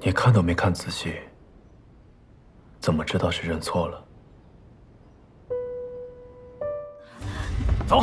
你看都没看仔细，怎么知道是认错了？走。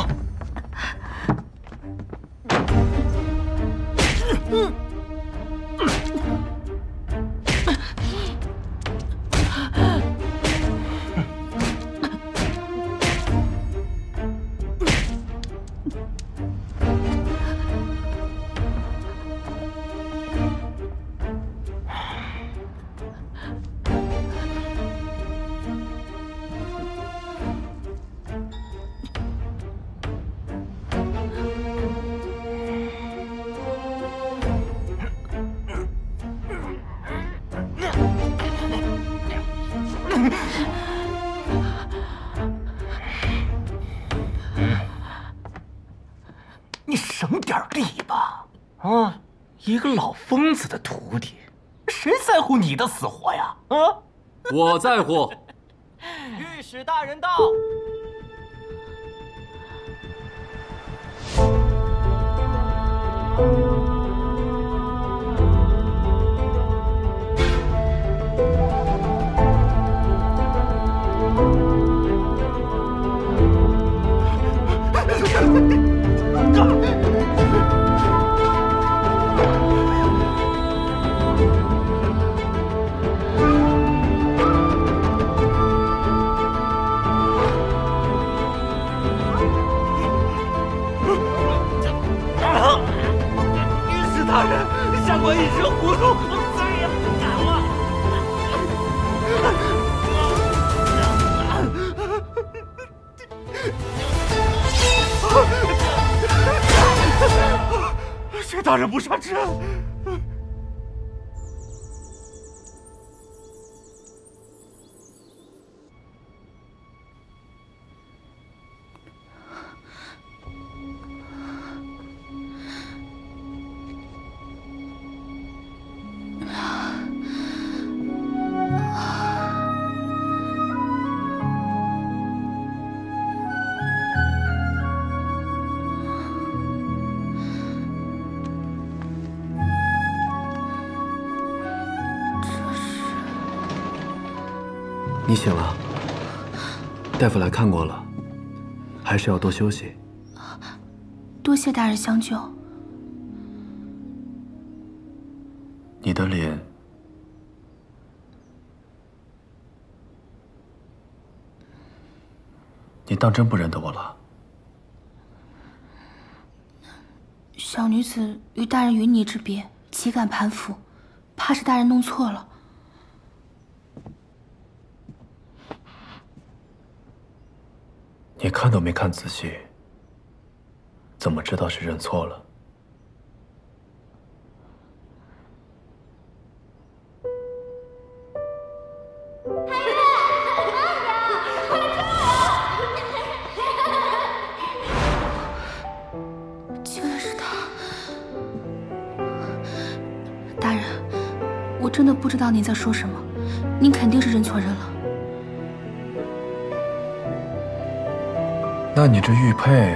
你省点力吧！啊，一个老疯子的徒弟，谁在乎你的死活呀？啊， 我在乎。 御史大人到。大人，下官一时糊涂，再也不敢了。薛大人不杀之恩。 你醒了，大夫来看过了，还是要多休息。 多谢大人相救。 你的脸，你当真不认得我了？ 小女子与大人云泥之别，岂敢攀附，怕是大人弄错了。 你看都没看仔细，怎么知道是认错了？ 竟然是他！大人，我真的不知道您在说什么，您肯定是认错人了。 那你这玉佩，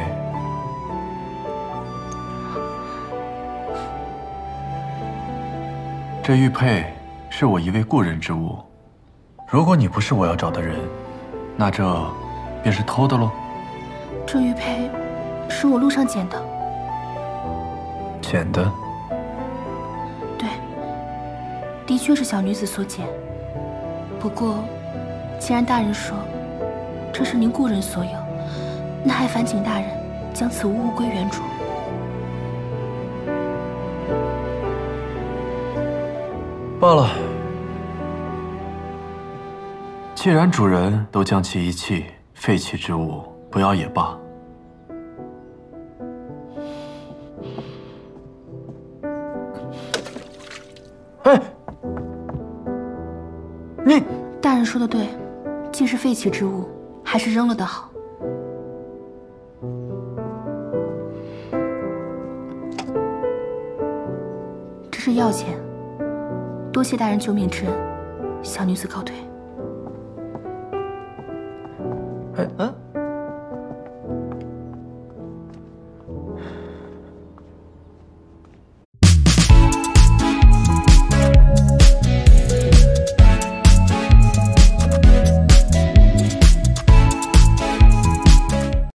这玉佩是我一位故人之物。如果你不是我要找的人，那这便是偷的喽。 这玉佩是我路上捡的。 捡的？ 对，的确是小女子所捡。不过，既然大人说这是您故人所有，那还烦请大人将此物物归原主。 罢了，既然主人都将其遗弃，废弃之物不要也罢。哎，你大人说的对，既是废弃之物，还是扔了的好。这是药钱，多谢大人救命之恩，小女子告退。 哎，